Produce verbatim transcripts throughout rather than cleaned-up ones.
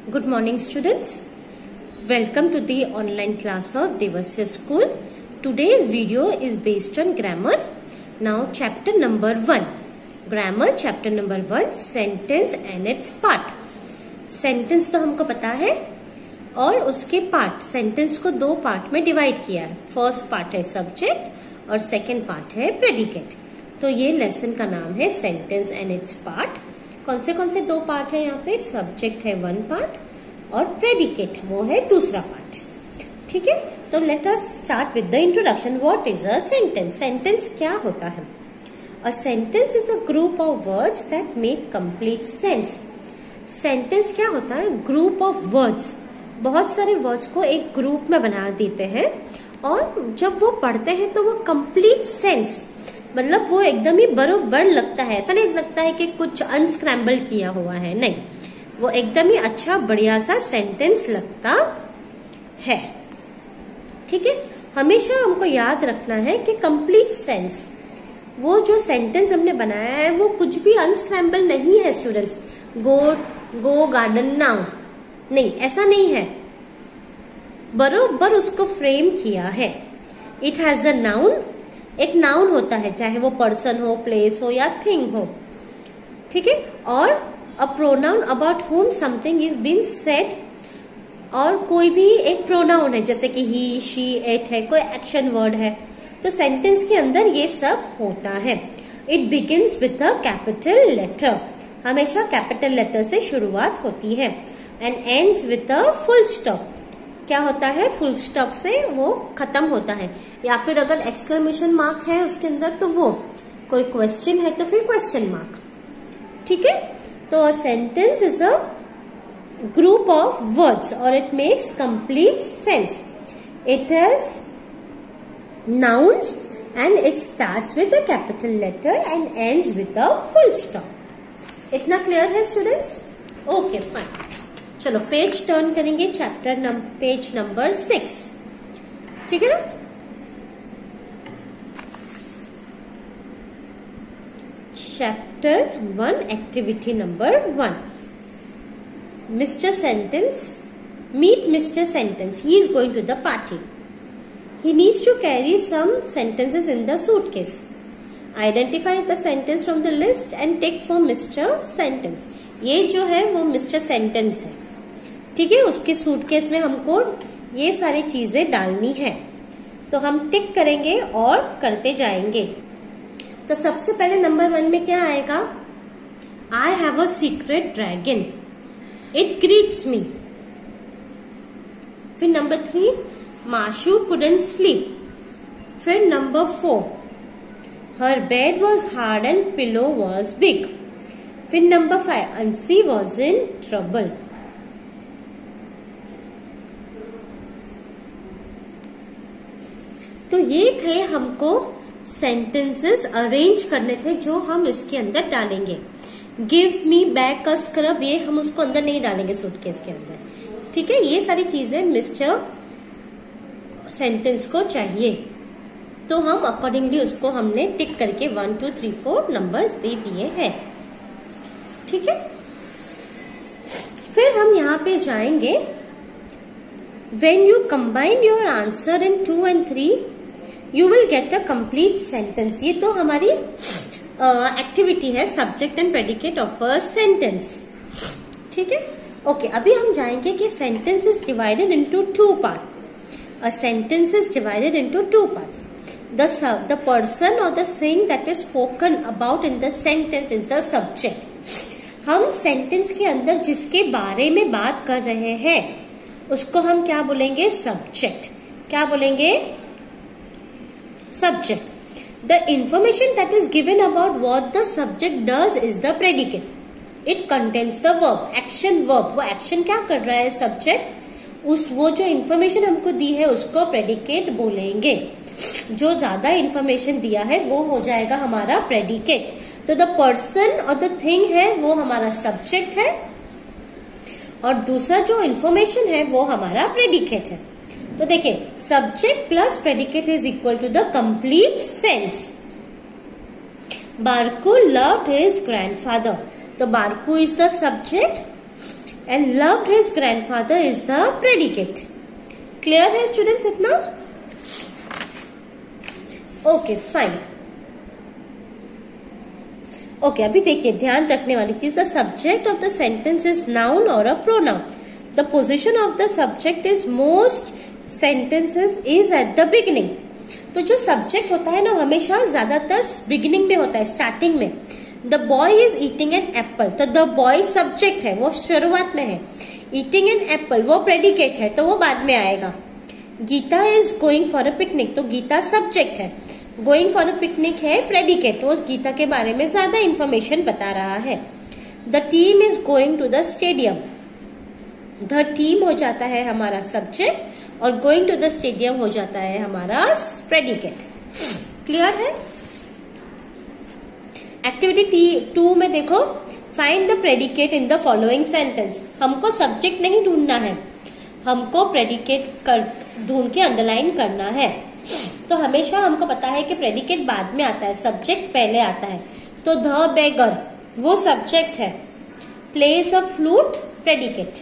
Good morning, students. Welcome to the online class of Devasya School. Today's video is based on grammar. Now, chapter number one. Grammar, chapter number one, sentence and its part. Sentence तो हमको पता है और उसके part. Sentence को दो part में divide किया है. फर्स्ट पार्ट है सब्जेक्ट और सेकेंड पार्ट है प्रेडिकेट. तो ये लेसन का नाम है सेंटेंस एंड इट्स पार्ट. कौन से कौन से दो पार्ट है यहाँ पे? सब्जेक्ट है वन पार्ट और प्रेडिकेट वो है दूसरा पार्ट. ठीक है, तो let us start with the introduction. What is a sentence? Sentence क्या होता है? A sentence is a group of words that make complete sense. Sentence क्या होता है? Group of words. बहुत सारे वर्ड्स को एक ग्रुप में बना देते हैं और जब वो पढ़ते हैं तो वो कंप्लीट सेंस, मतलब वो एकदम ही बरोबर लगता है. ऐसा नहीं लगता है कि कुछ अनस्क्रैम्बल किया हुआ है, नहीं, वो एकदम ही अच्छा बढ़िया सा सेंटेंस लगता है. ठीक है, हमेशा हमको याद रखना है कि कंप्लीट सेंस, वो जो सेंटेंस हमने बनाया है वो कुछ भी अनस्क्रैम्बल नहीं है. Students, go go garden now, नहीं, ऐसा नहीं है. बरोबर उसको फ्रेम किया है. It has a noun. एक नाउन होता है, चाहे वो पर्सन हो, प्लेस हो या थिंग हो. ठीक है, और a pronoun about whom something is been said. और कोई भी एक प्रोनाउन है, जैसे कि ही, शी, इट है, कोई एक्शन वर्ड है. तो सेंटेंस के अंदर ये सब होता है. It begins with a capital letter. हमेशा कैपिटल लेटर से शुरुआत होती है. And ends with a full stop. क्या होता है? फुल स्टॉप से वो खत्म होता है. या फिर अगर एक्सक्लेमेशन मार्क है उसके अंदर तो वो, कोई क्वेश्चन है तो फिर क्वेश्चन मार्क. ठीक है, तो a sentence is a group of words और it makes complete sense. It has nouns and it starts with a capital letter and ends with a full stop. इतना क्लियर है students? Okay, fine. चलो page turn करेंगे. Chapter number page number six. ठीक है ना? Chapter one, activity number one. Mister sentence, meet mister sentence. He is going to the party. He needs to carry some sentences in the suitcase. Identify the sentence from the list and tick for mister sentence. ये जो है वो mister sentence है. ठीक है, उसके suitcase में हमको ये सारी चीजें डालनी है. तो हम टिक करेंगे और करते जाएंगे. तो सबसे पहले नंबर वन में क्या आएगा? I have a secret dragon. It greets me. फिर number three, Mashu couldn't sleep. फिर number four, her bed was hard and pillow was big. फिर number five, Ansi was in trouble. तो ये थे हमको सेंटेंसेस अरेंज करने थे जो हम इसके अंदर डालेंगे. Gives me back a scrub, ये हम उसको अंदर नहीं डालेंगे सूटकेस के अंदर. ठीक है, ये सारी चीजें मिस्टर सेंटेंस को चाहिए. तो हम अकॉर्डिंगली उसको हमने टिक करके one two three four numbers दे दिए हैं. ठीक है, फिर हम यहाँ पे जाएंगे. When you combine your answer in two and three, you will get a complete sentence. ये तो हमारी एक्टिविटी uh, है, subject and predicate of a sentence. ठीक है, ओके. अभी हम जाएंगे कि sentence is divided into two part. A sentence is divided into two parts. The sub, the person or the thing that is spoken about in the sentence is the subject. हम sentence के अंदर जिसके बारे में बात कर रहे हैं उसको हम क्या बोलेंगे? सब्जेक्ट. क्या बोलेंगे? Subject. The information that is given about what the subject does is the predicate. It contains the verb, action verb. वो एक्शन क्या कर रहा है सब्जेक्ट, उस वो जो इंफॉर्मेशन हमको दी है उसको प्रेडिकेट बोलेंगे. जो ज्यादा इंफॉर्मेशन दिया है वो हो जाएगा हमारा प्रेडिकेट. तो द पर्सन और द थिंग है वो हमारा सब्जेक्ट है और दूसरा जो इंफॉर्मेशन है वो हमारा प्रेडिकेट है. तो देखिए, subject plus predicate is equal to the complete sense. Barku loved his grandfather. तो Barku is the subject and loved his grandfather is the predicate. Clear है स्टूडेंट्स इतना? Okay fine. ओके अभी देखिए ध्यान रखने वाली चीज, the subject of the sentence is noun और a pronoun. The position of the subject is most sentences is at the beginning. तो जो सब्जेक्ट होता है ना हमेशा ज्यादातर बिगिनिंग में होता है, स्टार्टिंग में। The boy is eating an apple, तो द बॉय सब्जेक्ट है, वो शुरुआत में है। ईटिंग एन एप्पल वो प्रेडिकेट है, तो वो बाद में आएगा। Geeta is going for a picnic, तो गीता सब्जेक्ट है। गोइंग फॉर अ पिकनिक है प्रेडिकेट, वो गीता के बारे में ज्यादा इंफॉर्मेशन बता रहा है। The team is going to the stadium, the team हो जाता है हमारा सब्जेक्ट और गोइंग टू द स्टेडियम हो जाता है हमारा प्रेडिकेट। क्लियर है? एक्टिविटी टू में देखो, find the predicate in the following sentence. हमको सब्जेक्ट नहीं ढूंढना है, हमको प्रेडिकेट कर ढूंढ के अंडरलाइन करना है। तो हमेशा हमको पता है कि प्रेडिकेट बाद में आता है, सब्जेक्ट पहले आता है। तो द बेगर वो सब्जेक्ट है, place a flute predicate.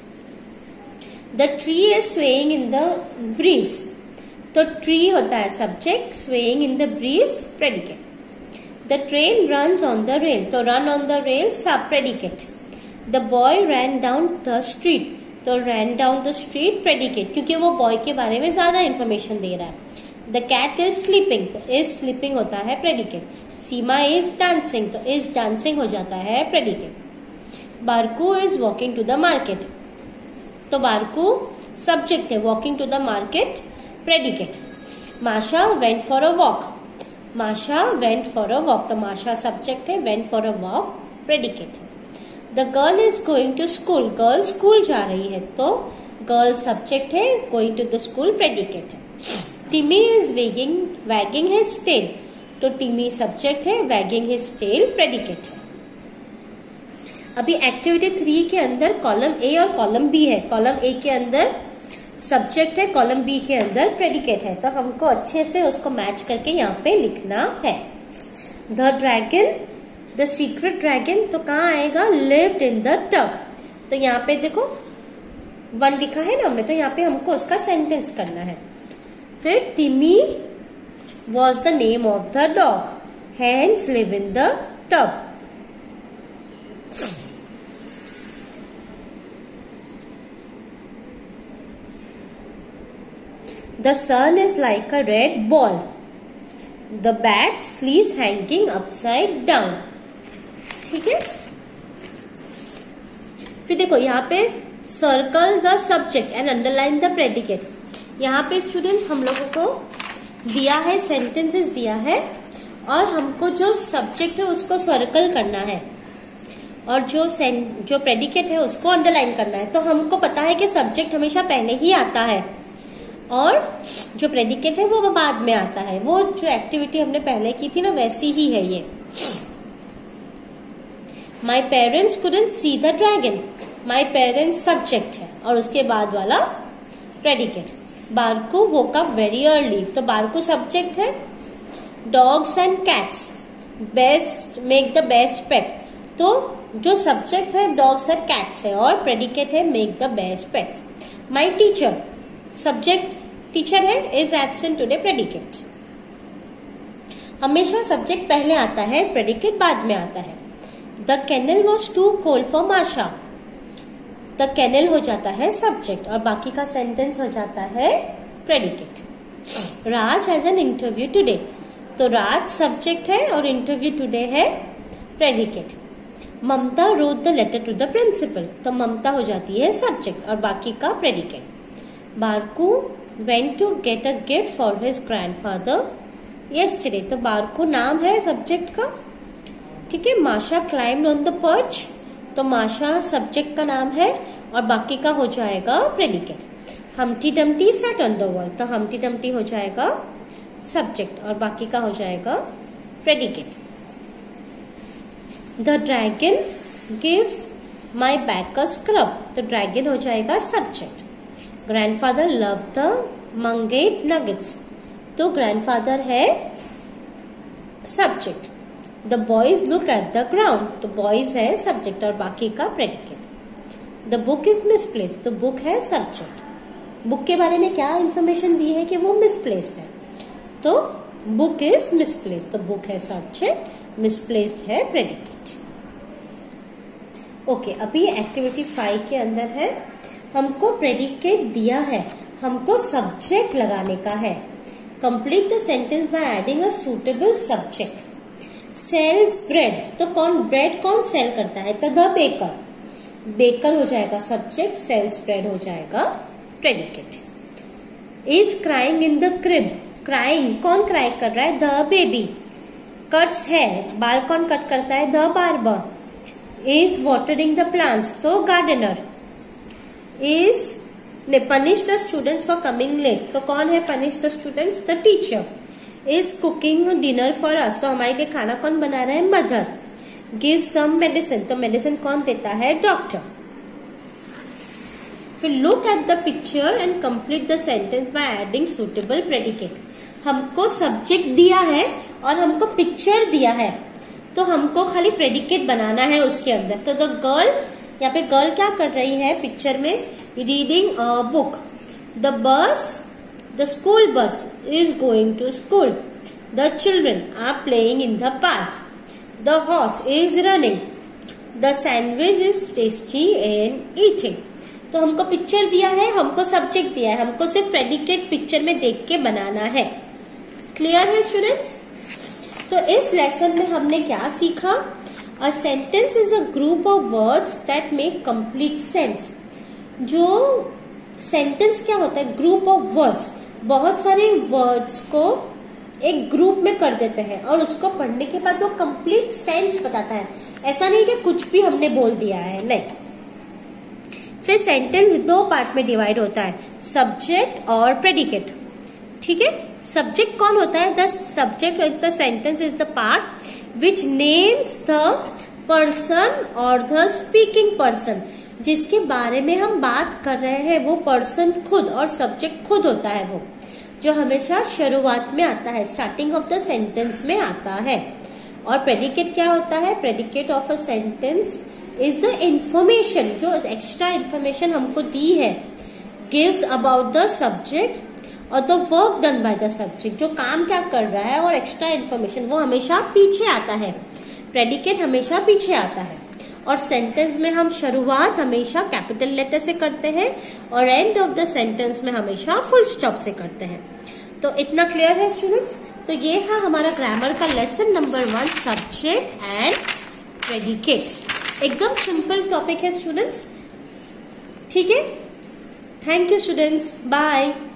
The tree is swaying in the breeze, तो ट्री होता है subject, swaying in the breeze predicate. The train runs on the rail, तो रन ऑन द रेल सब predicate. The boy ran down the street, तो ran down the street predicate, क्योंकि वो boy के बारे में ज्यादा इंफॉर्मेशन दे रहा है। द कैट इज स्लीपिंग, तो इज स्लीपिंग होता है प्रेडिकेट। सीमा इज डांसिंग, तो इज डांसिंग हो जाता है predicate. Barku is walking to the market, तो बारकू सब्जेक्ट है, walking to the market predicate. Masha went for a walk, Masha went for a walk, तो माशा सब्जेक्ट है, went for a walk predicate है। The girl is going to school, girl school जा रही है, तो girl subject है, going to the school predicate है। Timmy is wagging wagging his tail, तो टिमी सब्जेक्ट है, वैगिंग हिज टेल प्रेडिकेट है। अभी एक्टिविटी थ्री के अंदर कॉलम ए और कॉलम बी है। कॉलम ए के अंदर सब्जेक्ट है, कॉलम बी के अंदर प्रेडिकेट है, तो हमको अच्छे से उसको मैच करके यहाँ पे लिखना है। The dragon, the secret dragon, तो कहाँ आएगा? लिव्ड इन द टब, तो यहाँ पे देखो वन लिखा है ना हमने, तो यहाँ पे हमको उसका सेंटेंस करना है। फिर Timmy was the name of the dog, hens live in the tub. The sun is like a red ball. The bat sleeps hanging upside down. ठीक है? फिर देखो यहाँ पे circle the subject and underline the predicate. यहाँ पे students हम लोगों को दिया है, सेंटेंसेस दिया है और हमको जो सब्जेक्ट है उसको सर्कल करना है और जो जो प्रेडिकेट है उसको अंडरलाइन करना है। तो हमको पता है कि सब्जेक्ट हमेशा पहले ही आता है और जो प्रेडिकेट है वो बाद में आता है। वो जो एक्टिविटी हमने पहले की थी ना वैसी ही है ये। My parents couldn't see the dragon, my parents subject है और उसके बाद वाला predicate. Barku woke up very early, तो बारकू सब्जेक्ट है। Dogs and cats best make the best pet, तो जो सब्जेक्ट है डॉग्स एंड कैट्स है और प्रेडिकेट है make the best pets. My teacher subject teacher है, इज एब्सेंट टुडे प्रेडिकेट। हमेशा सब्जेक्ट पहले आता है, प्रेडिकेट बाद में आता है। The kennel was too cold for Masha, the kennel हो जाता है सब्जेक्ट और बाकी का सेंटेंस हो जाता है predicate. Raj has an interview today, तो राज सब्जेक्ट है और इंटरव्यू टुडे है predicate. Mamata wrote the letter to the principal, तो ममता हो जाती है सब्जेक्ट और बाकी का predicate. Barku went to get a gift for his grandfather yesterday, तो बारकू नाम है सब्जेक्ट का, ठीक है। माशा क्लाइम्ड ऑन द पर्च, तो माशा सब्जेक्ट का नाम है और बाकी का हो जाएगा predicate. Humpty Dumpty sat on the wall, तो हमटी डमटी हो जाएगा सब्जेक्ट और बाकी का हो जाएगा predicate. The dragon gives my back a scrub, तो ड्रैगन हो जाएगा सब्जेक्ट। ग्रैंडफादर लव द मंगेट नगेट्स, तो ग्रैंडफादर है subject. The boys look at the ground, तो बॉयज है सब्जेक्ट और बाकी का predicate. The book is misplaced, तो बुक है सब्जेक्ट। बुक के बारे में क्या इंफॉर्मेशन दी है कि वो मिसप्लेस्ड है, तो बुक इज मिसप्लेस्ड, तो बुक है सब्जेक्ट, मिसप्लेस्ड है प्रेडिकेट। ओके okay, अभी एक्टिविटी फाइव के अंदर है, हमको प्रेडिकेट दिया है, हमको सब्जेक्ट लगाने का है। Complete the sentence by adding a suitable subject. Sells bread, तो कौन ब्रेड कौन सेल करता है, तो द बेकर, बेकर हो जाएगा सब्जेक्ट, सेल्स ब्रेड हो जाएगा predicate. Is crying in the crib, crying कौन क्राई कर रहा है, द बेबी। कट्स हेयर, बाल कौन कट करता है, the barber. Is watering the plants, तो गार्डनर। इज ने punish the students for coming late, तो कौन है punish the students, the teacher. Is cooking dinner for us, तो हमारे लिए खाना कौन बना रहा है, मदर। गिव सम मेडिसिन, तो मेडिसिन कौन देता है, डॉक्टर। फिर look at the picture and complete the sentence by adding suitable predicate. हमको सब्जेक्ट दिया है और हमको पिक्चर दिया है, तो हमको खाली प्रेडिकेट बनाना है उसके अंदर। तो द गर्ल, यहाँ पे गर्ल क्या कर रही है पिक्चर में, reading a book. The bus, the school bus is going to school. The children are playing in the park. The horse is running. The sandwich is tasty and eating. तो हमको picture दिया है, हमको subject दिया है, हमको सिर्फ predicate picture में देख के बनाना है। क्लियर है स्टूडेंट्स? तो इस लेसन में हमने क्या सीखा, a sentence is a group of words that make complete sense. जो सेंटेंस क्या होता है, ग्रुप ऑफ वर्ड्स, बहुत सारे वर्ड्स को एक ग्रुप में कर देते हैं और उसको पढ़ने के बाद वो कंप्लीट सेंस बताता है। ऐसा नहीं कि कुछ भी हमने बोल दिया है, नहीं। फिर सेंटेंस दो पार्ट में डिवाइड होता है, सब्जेक्ट और प्रेडिकेट। ठीक है, सब्जेक्ट कौन होता है, the subject is the sentence is the part which names the person और द स्पीकिंग पर्सन। जिसके बारे में हम बात कर रहे हैं वो पर्सन खुद और सब्जेक्ट खुद होता है, वो जो हमेशा शुरुआत में आता है, स्टार्टिंग ऑफ द सेंटेंस में आता है। और प्रेडिकेट क्या होता है, predicate of a sentence is the information, जो एक्स्ट्रा इंफॉर्मेशन हमको दी है, गिव्स अबाउट द सब्जेक्ट और the work done by the subject. जो काम क्या कर रहा है और एक्स्ट्रा इंफॉर्मेशन वो हमेशा पीछे आता है, प्रेडिकेट हमेशा पीछे आता है। और सेंटेंस में हम शुरुआत हमेशा कैपिटल लेटर से करते हैं और एंड ऑफ द सेंटेंस में हमेशा फुल स्टॉप से करते हैं। तो इतना क्लियर है स्टूडेंट्स? तो ये था हमारा ग्रामर का lesson number one, subject and predicate. एकदम सिंपल टॉपिक है स्टूडेंट्स, ठीक है। Thank you students, bye.